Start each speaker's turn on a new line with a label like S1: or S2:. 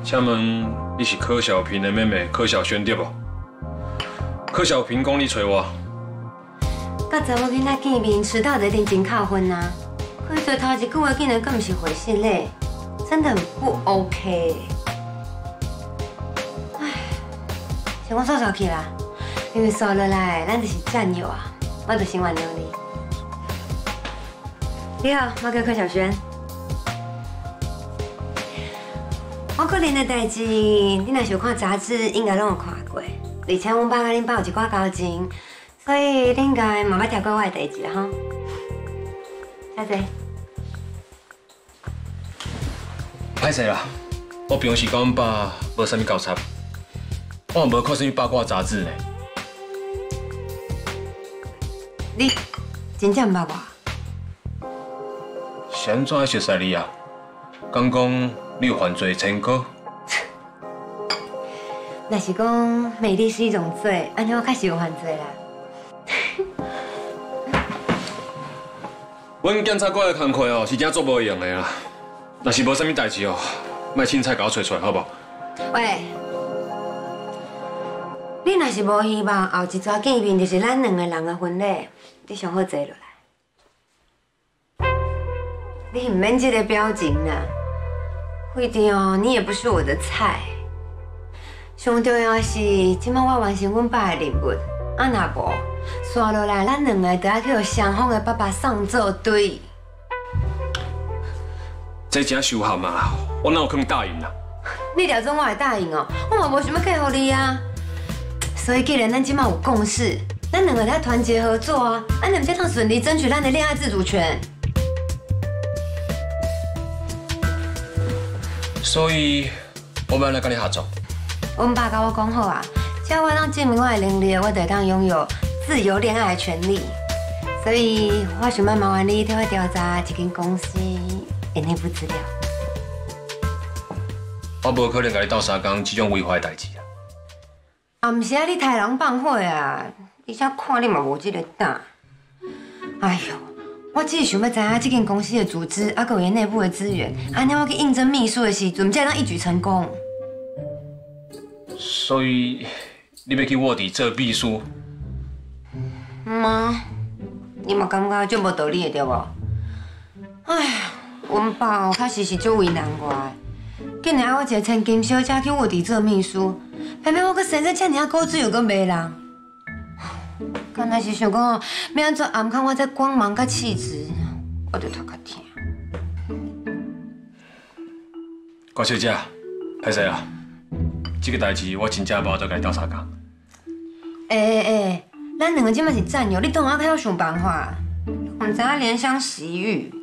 S1: 请问你是柯小平的妹妹柯小萱对不？柯小平讲你找我，
S2: 甲查某囡仔见面，迟到就一定真扣分啊！可是头一句话竟然更不是回信嘞，真的很不 OK。唉，先我扫扫去啦，因为扫落来咱就是战友啊，我就先原谅你。你好，我叫柯小萱。我可能的代志，你若是有看杂志，应该拢有看过。而且阮爸甲恁爸有一寡交情，所以你应该嘛捌听过我的代志啦吼。小姐，
S1: 歹势啦，我平时甲阮爸无啥物交叉，我也无看啥物八卦杂志呢。
S2: 你真正毋捌我？
S1: 是安怎会熟悉你啊？敢讲你有犯罪前科？
S2: 若是讲美丽是一种罪，安尼我确实有犯罪啦。
S1: 阮检察官的工课是真做无用的啦。若是无啥物代志哦，莫凊彩甲我找出来，好不好？
S2: 喂，你若是无希望后一撮见面就是咱两个人的婚礼，你上好坐落来。你唔免这个表情啦，会定哦，你也不是我的菜。上重要的是，即摆我完成阮爸的任务，啊若无，刷落来咱两个就要去双方的爸爸送做对。
S1: 这真受限嘛，我哪有可能答应啦？
S2: 你了准我会答应哦，我嘛无想要嫁予你啊。所以既然咱即摆有共识，咱两个来团结合作啊，咱两才通顺利争取咱的恋爱自主权。
S1: 所以，我要来跟你合作。
S2: 阮爸甲我讲好啊，只要我当证明我的能力，我就当拥有自由恋爱的权利。所以我想要麻烦你替我调查一间公司的内部资料。
S1: 我无可能甲你斗相共这种违法的代志啊！
S2: 啊，毋是啊，你豺狼放火啊！而且看你嘛无这个胆。哎呦，我只是想要知影这间公司的组织，啊，有伊内部的资源，安尼我去应征秘书的时阵，才能一举成功。
S1: 所以你要去卧底做秘书？
S2: 妈，你嘛感觉足无道理的对无？哎呀，阮爸哦，确实是足为难我的，竟然要我一个千金小姐去卧底做秘书，偏偏我搁生得遮尔古锥又搁迷人。敢若是想讲哦，要安怎暗藏我这光芒甲气质，我就头壳痛。
S1: 郭小姐，歹势啦，这个代志我真正无法度甲你斗相共。
S2: 咱两个即摆是战友，你当我还要想办法，唔知影怜香惜玉。